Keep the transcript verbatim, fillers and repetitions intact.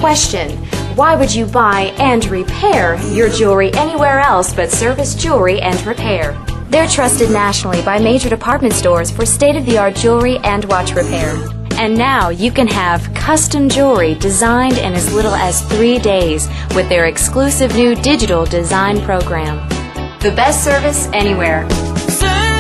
Question: why would you buy and repair your jewelry anywhere else but Service Jewelry and Repair? They're trusted nationally by major department stores for state-of-the-art jewelry and watch repair. And now you can have custom jewelry designed in as little as three days with their exclusive new digital design program. The best service anywhere.